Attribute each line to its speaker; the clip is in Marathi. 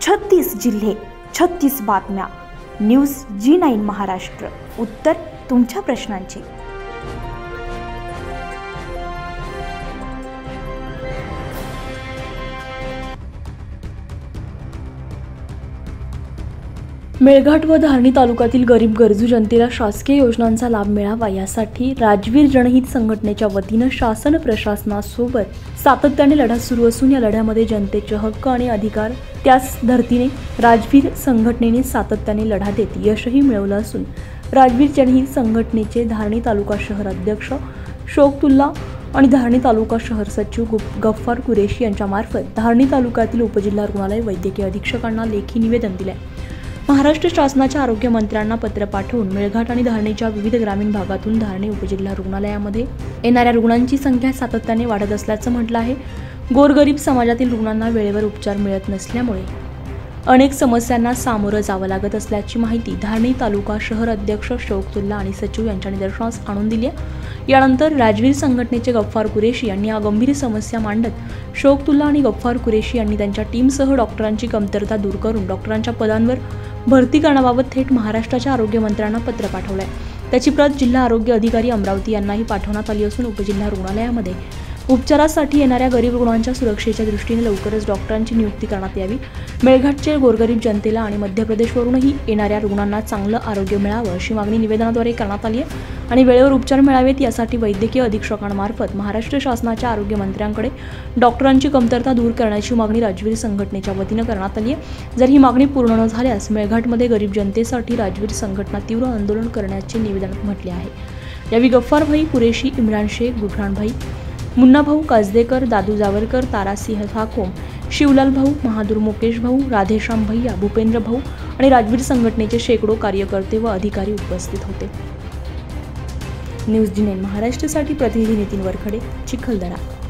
Speaker 1: 36 जिल्हे, 36 बातम्या. News G9 Maharashtra. उत्तर तुमच्या प्रश्नांची.
Speaker 2: मेळघाट व धारणी तालुक्यातील गरीब गरजू जनतेला शासकीय योजनांचा लाभ मिळावा यासाठी राजवीर जनहित संघटनेच्या वतीनं शासन प्रशासनासोबत सातत्याने लढा सुरू असून या लढ्यामध्ये जनतेचे हक्क आणि अधिकार त्याच धर्तीने राजवीर संघटनेने सातत्याने लढा देत यशही मिळवलं असून राजवीर जनहित संघटनेचे धारणी तालुका शहर अध्यक्ष शौकतुल्ला आणि धारणी तालुका शहर सचिव गफ्फार कुरेशी यांच्यामार्फत धारणी तालुक्यातील उपजिल्हा रुग्णालय वैद्यकीय अधीक्षकांना लेखी निवेदन दिले. महाराष्ट्र शासनाच्या आरोग्य मंत्र्यांना पत्र पाठवून मेळघाट आणि धारणीच्या विविध ग्रामीण भागातून धारणी उपजिल्हा रुग्णालयामध्ये येणाऱ्या रुग्णांची संख्या सातत्याने वाढत असल्याचं म्हटलं आहे. गोरगरीब समाजातील रुग्णांना वेळेवर उपचार मिळत नसल्यामुळे अनेक समस्यांना सामोरं जावं लागत असल्याची माहिती धारणी तालुका शहर अध्यक्ष शौकतुल्ला आणि सचिव यांच्या निदर्शनास आणून दिली आहे. यानंतर राजवीर संघटनेचे गफ्फार कुरेशी यांनी या गंभीर समस्या मांडत शौकतुल्ला आणि गफ्फार कुरेशी यांनी त्यांच्या टीमसह डॉक्टरांची कमतरता दूर करून डॉक्टरांच्या पदांवर भरती करण्याबाबत थेट महाराष्ट्राच्या आरोग्य मंत्र्यांना पत्र पाठवलं आहे. त्याची प्रत जिल्हा आरोग्य अधिकारी अमरावती यांनाही पाठवण्यात आली असून उपजिल्हा रुग्णालयामध्ये उपचारासाठी येणाऱ्या गरीब रुग्णांच्या सुरक्षेच्या दृष्टीने लवकरच डॉक्टरांची नियुक्ती करण्यात यावी. मेळघाटच्या गोरगरीब जनतेला आणि मध्य प्रदेशवरूनही येणाऱ्या रुग्णांना चांगलं आरोग्य मिळावं अशी मागणी निवेदनाद्वारे करण्यात आली आहे आणि वेळेवर उपचार मिळावेत यासाठी वैद्यकीय अधीक्षकांमार्फत महाराष्ट्र शासनाच्या आरोग्य मंत्र्यांकडे डॉक्टरांची कमतरता दूर करण्याची मागणी राजवीर संघटनेच्या वतीनं करण्यात आली आहे. जर ही मागणी पूर्ण न झाल्यास मेळघाटमध्ये गरीब जनतेसाठी राजवीर संघटना तीव्र आंदोलन करण्याचे निवेदनात म्हटले आहे. यावेळी गफ्फार भाई कुरेशी, इम्रान शेख, बुरहान भाई, मुन्ना भाऊ काजदेकर, दादू जावरकर, तारासिंह ठाकोम, शिवलाल भाऊ, महादूर मुकेश भाऊ, राधेश्याम भैया, भूपेंद्र भाऊ आणि राजवीर संघटनेचे शेकडो कार्यकर्ते व अधिकारी उपस्थित होते. न्यूज G9 महाराष्ट्रासाठी प्रतिनिधी नितीन वरखडे, चिखलदरा.